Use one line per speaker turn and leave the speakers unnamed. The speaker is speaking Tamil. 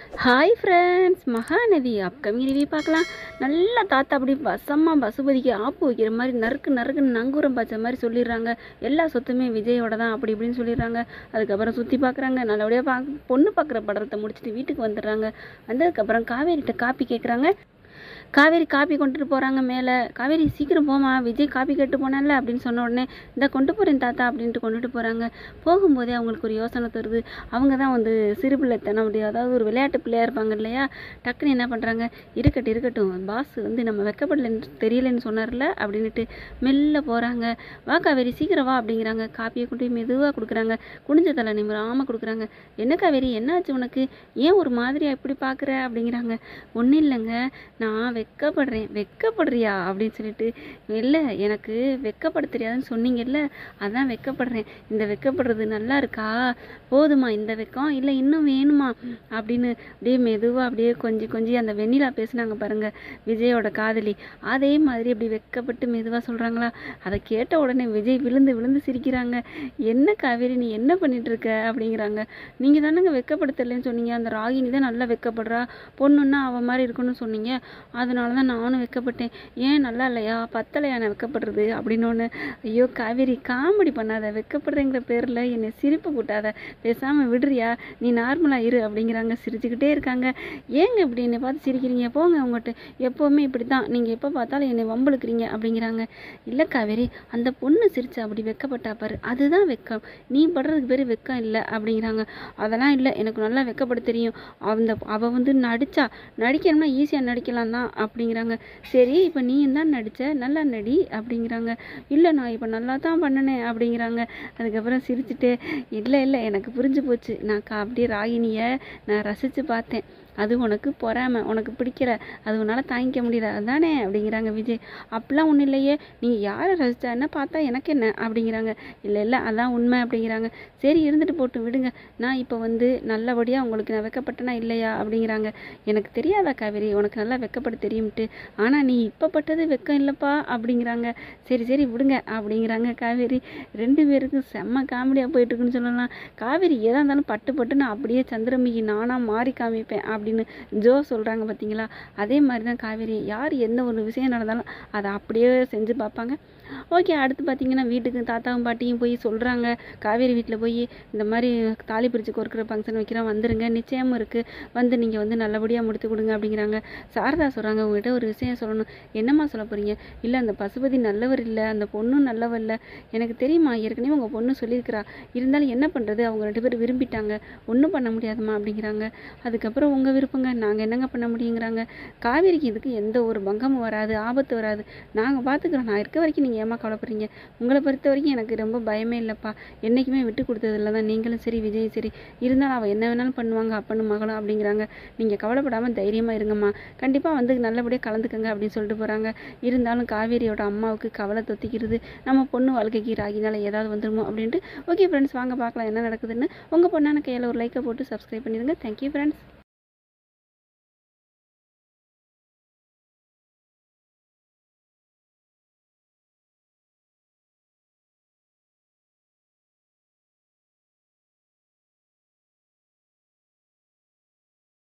Hi friends, Mahanadhi upcoming review பார்க்கலாம். நல்லா தாத்தா அப்படி வசமாக பசுபதிக்கு ஆப்பு வைக்கிற மாதிரி நறுக்கு நறுக்குன்னு நங்கூரம் பாய்ச்ச மாதிரி சொல்லிடுறாங்க. எல்லா சொத்துமே விஜயோட தான் அப்படி இப்படின்னு சொல்லிடுறாங்க. அதுக்கப்புறம் சுற்றி பார்க்குறாங்க. நல்லபடியாக பொண்ணு பார்க்குற படத்தை முடிச்சுட்டு வீட்டுக்கு வந்துடுறாங்க. வந்ததுக்கப்புறம் காவேரிகிட்ட காப்பி கேட்குறாங்க. காவேரி காப்பி கொண்டுட்டு போகிறாங்க மேலே. காவேரி சீக்கிரம் போமா, விஜய் காப்பி கேட்டு போனால அப்படின்னு சொன்ன உடனே இந்த கொண்டு போகிறேன் தாத்தா அப்படின்ட்டு கொண்டுட்டு போகிறாங்க. போகும்போதே அவங்களுக்கு ஒரு யோசனை தருது. அவங்க தான் சிறு பிள்ளைத்தனம் அப்படி, அதாவது ஒரு விளையாட்டு பிள்ளையாக இருப்பாங்க இல்லையா. டக்குன்னு என்ன பண்ணுறாங்க, இருக்கட்டும் பாஸ் நம்ம வெக்கப்படலைன்னு தெரியலன்னு சொன்னார்ல அப்படின்ட்டு மெல்ல போகிறாங்க. வா காவேரி சீக்கிரம் வா அப்படிங்கிறாங்க. காப்பியை கொண்டு போய் மெதுவாக கொடுக்குறாங்க. குனிஞ்ச தலை நிமிராமல் கொடுக்குறாங்க. என்ன காவேரி என்னாச்சு உனக்கு, ஏன் ஒரு மாதிரியா இப்படி பார்க்குற அப்படிங்கிறாங்க. ஒன்றும் இல்லைங்க, நான் வெக்கப்படுறியா அப்படின்னு சொல்லிட்டு, இல்லை எனக்கு வெக்கப்பட தெரியாதுன்னு சொன்னீங்கல்ல, அதான் வெக்கப்படுறேன். இந்த வெக்கப்படுறது நல்லா இருக்கா, போதுமா இந்த வெக்கம், இல்லை இன்னும் வேணுமா அப்படின்னு அப்படியே மெதுவாக அப்படியே கொஞ்சி அந்த வெண்ணிலா பேசுனாங்க பாருங்க, விஜயோட காதலி. அதே மாதிரி அப்படி வெக்கப்பட்டு மெதுவாக சொல்கிறாங்களா. அதை கேட்ட உடனே விஜய் விழுந்து சிரிக்கிறாங்க. என்ன காவேரி நீ என்ன பண்ணிட்டு இருக்க அப்படிங்கிறாங்க. நீங்கள் தானேங்க வெக்கப்படுத்தலைன்னு சொன்னீங்க, அந்த ராகினி தான் நல்லா வெக்கப்படுறா, பொண்ணுன்னா அவன் மாதிரி இருக்குன்னு சொன்னீங்க, அதனால தான் நானும் வெக்கப்பட்டேன். ஏன் நல்லா இல்லையா, பத்தலையா நான் வெக்கப்படுறது அப்படின்னு ஒன்று. ஐயோ காவேரி காமெடி பண்ணாத, வெக்கப்படுறேங்கிற பேரில் என்னை சிரிப்பு கூட்டாத, பேசாமல் விடுறியா, நீ நார்மலாக இரு அப்படிங்கிறாங்க. சிரிச்சுக்கிட்டே இருக்காங்க. ஏங்க இப்படி என்னை பார்த்து சிரிக்கிறீங்க, போங்க உங்கள்கிட்ட, எப்போவுமே இப்படி தான், நீங்கள் எப்போ பார்த்தாலும் என்னை வம்புழுக்கிறீங்க அப்படிங்கிறாங்க. இல்லை காவேரி, அந்த பொண்ணு சிரிச்சா அப்படி வெக்கப்பட்டா பாரு, அதுதான் வெக்கம், நீ படுறதுக்கு பேர் வெக்கம் இல்லை அப்படிங்கிறாங்க. அதெல்லாம் இல்லை, எனக்கு நல்லா வெக்கப்பட தெரியும், அவள் நடிக்கணும்னா ஈஸியாக நடிக்கலாம் தான் அப்படிங்கிறாங்க. சரி இப்போ நீ தான் நடித்த, நல்லா நடி அப்படிங்கிறாங்க. இல்லை நான் இப்போ நல்லா தான் பண்ணினேன் அப்படிங்கிறாங்க. அதுக்கப்புறம் சிரிச்சுட்டு, இல்லை எனக்கு புரிஞ்சு போச்சு, நான் அப்படியே ராகினியை நான் ரசித்து பார்த்தேன், அது உனக்கு பொறாமை, உனக்கு பிடிக்கல, அது உன்னால் தாங்கிக்க முடியல அதுதானே அப்படிங்கிறாங்க விஜய். அப்படிலாம் ஒன்றும் இல்லையே, நீங்கள் யாரை ரசித்தா என்ன, பார்த்தா எனக்கு என்ன அப்படிங்கிறாங்க. இல்லை அதான் உண்மை அப்படிங்கிறாங்க. சரி இருந்துட்டு போட்டு விடுங்க, நான் இப்போ நல்லபடியாக உங்களுக்கு நான் வெக்கப்பட்டனா இல்லையா அப்படிங்கிறாங்க. எனக்கு தெரியாதா காவேரி, உனக்கு நல்லா வெக்கப்பட தெரியும்ட்டு, ஆனால் நீ இப்போ பட்டது வெக்கம் இல்லைப்பா அப்படிங்கிறாங்க. சரி விடுங்க அப்படிங்கிறாங்க காவேரி. ரெண்டு பேருக்கும் செம்ம காமெடியாக போயிட்டுருக்குன்னு சொல்லலாம். காவேரி எதாக இருந்தாலும் பட்டுன்னு அப்படியே சந்திரமுகி நானாக மாறி காமிப்பேன் அப்படின்னு ஜோ சொல்கிறாங்க பார்த்தீங்களா. அதே மாதிரி தான் காவேரி, யார் எந்த ஒரு விஷயம் நடந்தாலும் அதை அப்படியே செஞ்சு பார்ப்பாங்க. ஓகே, அடுத்து பார்த்தீங்கன்னா வீட்டுக்கு தாத்தாவும் பாட்டியும் போய் சொல்கிறாங்க. காவேரி வீட்டில் போய் இந்த மாதிரி தாலி பிரித்து கொடுக்குற ஃபங்க்ஷன் வைக்கிறோம், வந்துருங்க, நிச்சயமும் இருக்குது, நீங்கள் நல்லபடியாக முடித்து கொடுங்க அப்படிங்கிறாங்க. சாரதா சொல்கிறாங்க, உங்கள்கிட்ட ஒரு விஷயம் சொல்லணும். என்னம்மா சொல்ல போகிறீங்க. இல்லை அந்த பசுபதி நல்லவர் இல்லை, அந்த பொண்ணும் நல்லவர் இல்லை, எனக்கு தெரியுமா, ஏற்கனவே உங்கள் பொண்ணு சொல்லியிருக்கிறா, இருந்தாலும் என்ன பண்ணுறது, அவங்க 2 பேரும் விரும்பிட்டாங்க, ஒன்றும் பண்ண முடியாதுமா அப்படிங்கிறாங்க. அதுக்கப்புறம் உங்கள் விருப்பங்க, நாங்கள் என்னங்க பண்ண முடியுங்கிறாங்க. காவேரிக்கு இதுக்கு எந்த ஒரு பங்கமும் வராது, ஆபத்து வராது, நாங்கள் பார்த்துக்குறோம், நான் இருக்க வரைக்கும் நீங்கள் ஏமா கவலைப்படுறீங்க, உங்களை பொறுத்த வரைக்கும் எனக்கு ரொம்ப பயமே இல்லைப்பா, என்றைக்குமே விட்டு கொடுத்ததில்ல தான், நீங்களும் சரி விஜயும் சரி, இருந்தாலும் அவள் என்ன வேணாலும் பண்ணுவாங்க அப்பனும் மகளும் அப்படிங்கிறாங்க. நீங்கள் கவலைப்படாமல் தைரியமாக இருங்கம்மா, கண்டிப்பாக நல்லபடியாக கலந்துக்கங்க அப்படின்னு சொல்லிட்டு போகிறாங்க. இருந்தாலும் காவேரியோட அம்மாவுக்கு கவலை தொத்திக்கிறது, நம்ம பொண்ணு வாழ்க்கைக்கு ராகினால ஏதாவது வந்துடுமோ அப்படின்ட்டு. ஓகே ஃப்ரெண்ட்ஸ், வாங்க பார்க்கலாம் என்ன நடக்குதுன்னு. உங்கள் பொண்ணான கையில் ஒரு லைக்கை போட்டு சப்ஸ்கிரைப் பண்ணிடுங்க. Thank you friends.